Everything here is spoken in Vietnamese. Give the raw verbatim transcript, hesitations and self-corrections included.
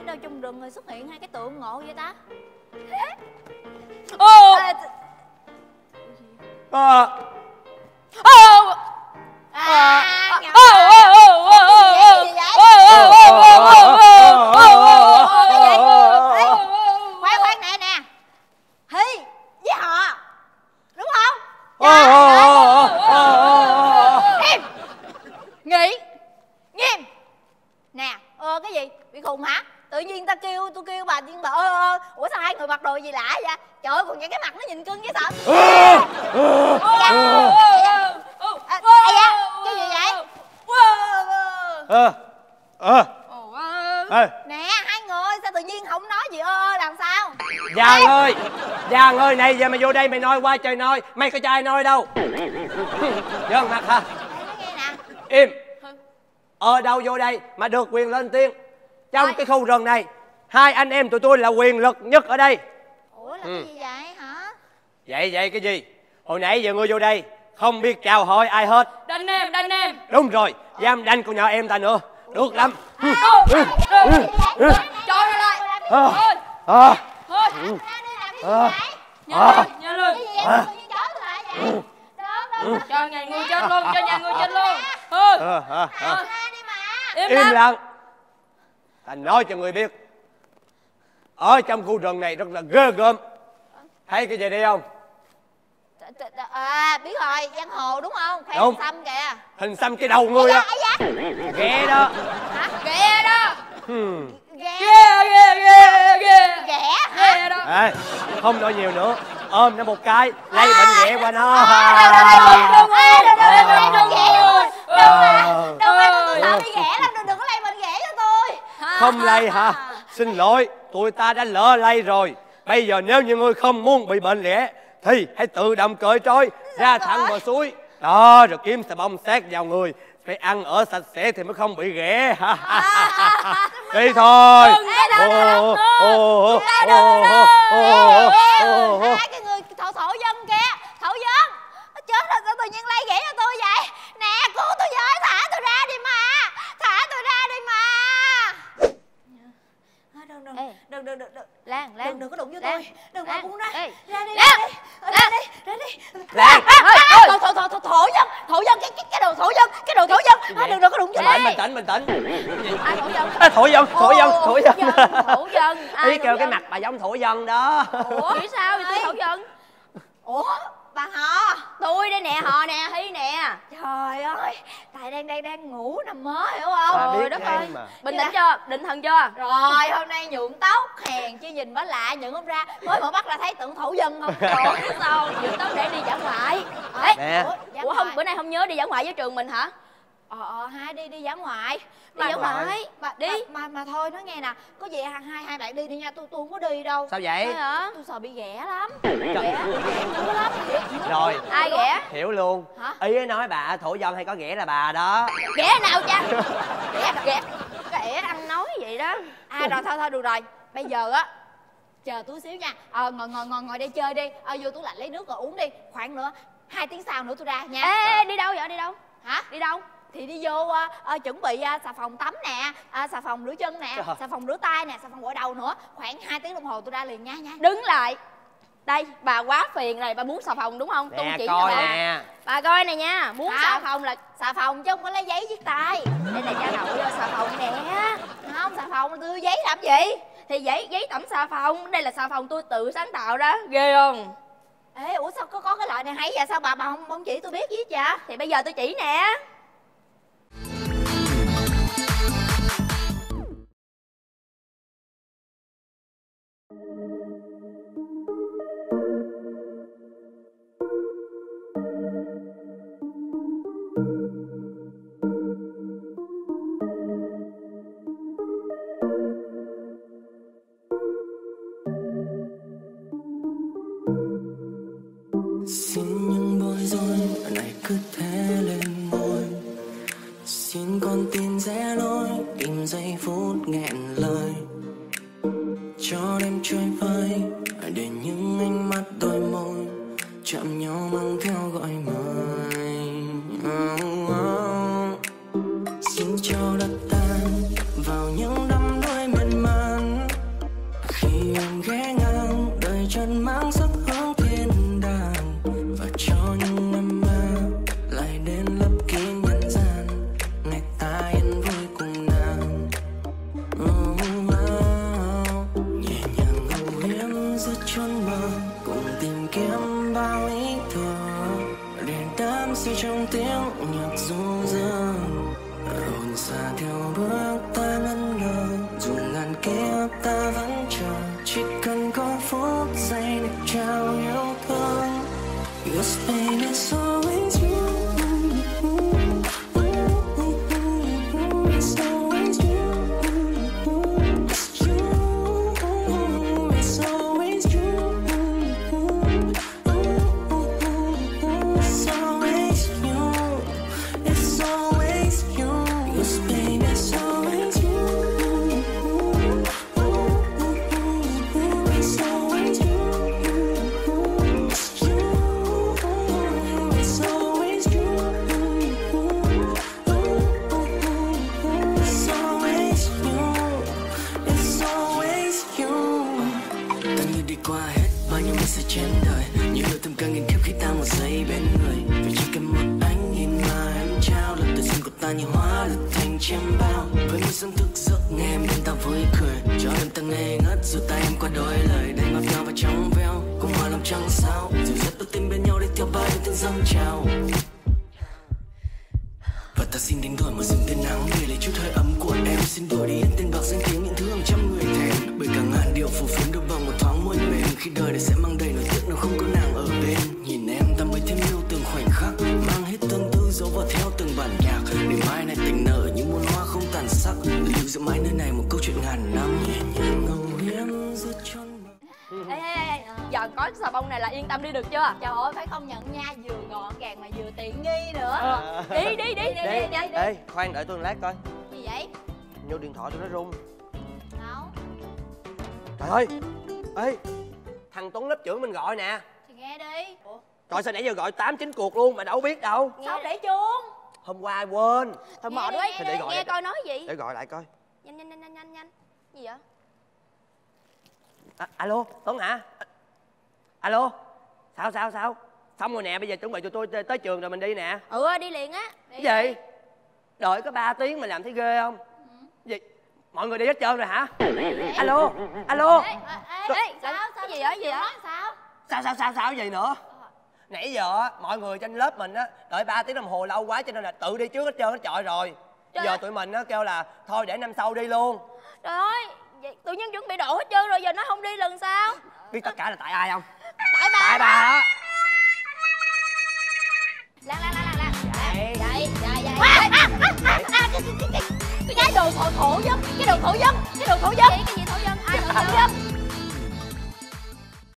đâu trong rừng rồi xuất hiện hai cái tượng ngộ vậy ta? Ô À, Ô à, Ngọc Ô ơi. Ô Ô Ô Cái gì vậy? Khoan khoan nè nè. Hi với họ đúng không? Im. Nghỉ. Nghiêm. Nè, ơ cái gì? Bị khùng hả? Tự nhiên ta kêu tôi kêu bà nhưng bà ơ ơ. Ủa sao hai người mặc đồ gì lạ vậy? Trời ơi, còn những cái mặt nó nhìn cưng với sợ. Ây da, cái gì vậy? Ờ Ờ Ê Nè, hai người sao tự nhiên không nói gì ơ ơ làm sao? Giang ơi, Giang ơi, này giờ mày vô đây mày nói qua trời nói, mày có cho ai nói đâu. Giỡn mặt hả? Nghe nè. Im. Ở đâu vô đây mà được quyền lên tiếng? Trong Ôi. cái khu rừng này, hai anh em tụi tôi là quyền lực nhất ở đây. Ủa là Ừ. cái gì vậy hả? Vậy vậy cái gì? Hồi nãy giờ ngươi vô đây không biết chào hỏi ai hết. Đánh em, đánh em. Đúng rồi, dám đánh con nhỏ em ta nữa. Được lắm. Cho nó lại. Ờ. Thôi, Ờ. thôi. Ờ. Nhanh Ờ. lên, nhanh lên. Cái gì vậy? Tự nhiên chó tôi lại vậy? Được, được, Cho nhà ngươi chết luôn, cho nhà ngươi chết luôn. Thôi, Ờ, ờ, ờ. ra đi mà. im Im lặng. lặng. Ta nói cho người biết, ở trong khu rừng này rất là ghê gớm. Thấy cái gì đây không? À, biết rồi, giang hồ đúng không? Khoe Đúng. xăm kìa. Hình xăm cái đầu ngươi á. Ây da, Ghê đó. hả? Ghê đó. Hmm. Ghé. Ghê, ghê, ghê, ghê. Ghẻ hả? Ghê đó. Ê, không nói nhiều nữa. Ôm nó một cái, lây bệnh ghẹ qua nó. Đừng ơi, đừng đừng đừng đừng ghẻ luôn. Đừng mà, Ờ. đừng mà, tôi sợ bị ghẻ lắm, đừng đừng có lây bệnh ghẻ cho tôi. Không lây hả? Xin lỗi, tụi ta đã lỡ lây rồi. Bây giờ nếu như ngươi không muốn bị bệnh ghẻ thì hãy tự động cởi trói ra thẳng bờ suối. Đó, rồi kiếm xà bông sát vào người. Phải ăn ở sạch sẽ thì mới không bị ghẻ. Đi thôi. Ồ, ồ, ồ, ồ, ồ. Hai cái người thổ thổ dân kia, thổ dân. Chết rồi, sao tự nhiên lây ghẻ cho tôi vậy? Nè, cứu tôi với, thả tôi ra đi mà. Thả tôi ra đi mà. Đừng đừng đừng đừng đừng đừng Lan, Lan. đừng đừng có đụng vô Lan, tôi. Đừng mà Lan. buông ra. Ê. Ra đi, Lan, ra đi. Ra đi, ra đi. Lan. Thổ thổ thổ thổ thổ dân, thổ dân cái cái cái đồ thổ dân, cái đồ thổ dân. À, đừng đừng có đụng vô Bình tôi. tĩnh, bình tĩnh, bình tĩnh. Ai thổ dân? À, thổ dân, thổ dân, thổ dân. Thổ dân. Ai Ý thổ kêu cái dân? mặt bà giống thổ dân đó. Ủa, nghĩ sao vậy tôi thổ dân? Ủa, bà họ. Tôi đây nè, họ nè, Hy nè. Trời ơi, tại đang đang đang ngủ nằm mơ hiểu không? Bà biết Trời đất em ơi. mà. Bình tĩnh chưa? Định thần chưa? Rồi hôm nay nhuộm tóc, hèn chứ nhìn bà lạ nhận không ra. Mới mở mắt ra thấy tượng thổ dân không? Trời biết sao? Dự tóc để đi dã ngoại. Ê, Nè. ủa, dã Ủa không, ngoại. bữa nay không nhớ đi dã ngoại với trường mình hả? Ờ ờ hai đi đi dã ngoại. Đi dã ngoại. Mà Đi. mà, mà mà thôi nói nghe nè, có gì hai hai hai bạn đi đi nha, tôi tôi không có đi đâu. Sao vậy? Thôi hả? Tôi sợ bị ghẻ lắm. Trời. Ghẻ, ghẻ lắm. Thiệt. Rồi, Ai ghẻ? hiểu luôn. Hả? Ý ấy nói bà thổ dân hay có ghẻ là bà đó. Ghẻ nào cha? Ghẻ, ghẻ. Ghẻ ăn nói vậy đó. À rồi thôi thôi được rồi. Bây giờ á chờ tôi xíu nha. Ờ ngồi ngồi ngồi ngồi đây chơi đi. Ờ vô tủ lạnh lấy nước rồi uống đi. Khoảng nữa hai tiếng sau nữa tôi ra nha. Ê, ê, đi đâu vậy? Đi đâu? Hả? Đi đâu? Thì đi vô ờ, ờ, chuẩn bị ờ, xà phòng tắm nè, ờ, xà phòng rửa chân nè, Trời. xà phòng rửa tay nè, xà phòng gội đầu nữa. Khoảng hai tiếng đồng hồ tôi ra liền nha nha. Đứng lại. Đây, bà quá phiền rồi, bà muốn xà phòng đúng không? Tôi Nè chỉ cho coi bà. nè. Bà coi này nha, muốn Hả? xà phòng là Xà phòng chứ không có lấy giấy viết tay. đây là cha nội vô xà phòng nè. Không, xà phòng tôi giấy làm gì? Thì giấy giấy tẩm xà phòng, đây là xà phòng tôi tự sáng tạo ra, ghê không? Ê ủa sao có có cái loại này hay vậy, sao bà bà không không chỉ tôi biết gì vậy? Thì bây giờ tôi chỉ nè. Xin những bối rối này cứ thế lên môi. Xin con tin rẽ lối tìm giây phút nghẹn lời. Cho đêm trôi vơi để những ánh mắt đôi môi chạm nhau mang theo gọi mời. Oh, oh. Xin cho đất tan vào những đắm đuối miên man. giữa chốn mơ cùng tìm kiếm bao ý thơ để đắm say trong tiếng nhạc ru dâng. Hồn xa theo bước ta ngân ngơ, dù ngàn kiếp ta vẫn chờ, chỉ cần có phút giây được trao yêu thương. Yes baby, it's always you. It's always you. It's you. It's always you. It's always you. It's always you. Yes baby, it's always you. It's always you. It's you. It's always you. It's always you. It's always you. Ta như đi qua hết bao nhiêu sẽ trên đời, những điều thầm càng nghìn kiếp khi ta một giây bên người. Vì chỉ cần một ánh nhìn mà em trao, lần tự dưng của ta như hóa lực thành chiêm bao. Với một giấc thức giấc nghe em bên ta vui cười, cho em ta ngây ngất dù tay em qua đôi lời đầy ngọt ngào và trong veo, cùng hòa lòng trăng sao dịu dắt đôi tim bên nhau để theo bao những tiếng dâng trào. Và ta xin đánh đổi một rừng tên nắng để lấy chút hơi ấm của em, xin đổi đi hết tên bạc danh tiếng những thứ hàng trăm người thèm, bởi cả ngàn điệu phù phiếm đâu bằng một thoáng môi mềm. Khi đời này sẽ mang đầy nỗi tiếc nếu không có nàng ở bên, nhìn em ta mới thêm yêu từng khoảnh khắc, mang hết tâm tư giấu vào theo từng bản nhạc, để mai này tình nở như muôn hoa không tàn sắc, lưu giữ mãi nơi này một câu chuyện ngàn năm nhẹ nhàng ngầu hiếm giữa chốn mơ. Ê, ê, ê, giờ có cái xà bông này là yên tâm đi được chưa? Trời ơi, phải công nhận nha, vừa gọn gàng mà vừa tiện nghi nữa. Ờ, đi đi đi đi đi đi, đi. Ê, khoan đợi tôi một lát coi. Gì vậy? Vô điện thoại tôi nó rung. Đâu? Trời ơi. Ê, thằng Tuấn lớp trưởng mình gọi nè. Thì nghe đi. Ủa? Trời, sao nãy giờ gọi tám chín cuộc luôn mà đâu biết đâu. Sao để chuông? Hôm qua quên. Thôi Nghe mở đi, đi, nghe Thì để gọi nghe lại. coi nói gì. Để gọi lại coi. Nhanh nhanh nhanh nhanh nhanh nhanh. Gì vậy? À, alo, Tuấn hả? À, alo. Sao sao sao? Xong rồi nè, bây giờ chuẩn bị cho tôi tới, tới trường rồi mình đi nè. Ừ, đi liền á. Cái gì? Đợi có ba tiếng mà làm thấy ghê không? Gì? Mọi người đi hết trơn rồi hả? Alo, alo. Ê, ê, Ê, ê, sao, sao, cái gì vậy, gì vậy? Sao? Sao sao sao sao gì nữa? Nãy giờ á, mọi người trên lớp mình á đợi ba tiếng đồng hồ lâu quá cho nên là tự đi trước hết trơn hết trọi rồi. Trời Giờ ơi. tụi mình á kêu là thôi để năm sau đi luôn. Trời ơi, vậy tự nhiên chuẩn bị đổ hết trơn rồi, giờ nó không đi lần sau. Biết tất cả là tại ai không? Tại bà. Tại bà đó. Lan lan lan lan lan. Vậy. Vậy, vậy, vậy. À, à, à, à, à, cái, cái, cái, cái đồ thổ thổ dân, cái đồ thổ dân, cái đồ thổ dân. Cái gì thổ dân? Ai thổ Thổ dân? dân.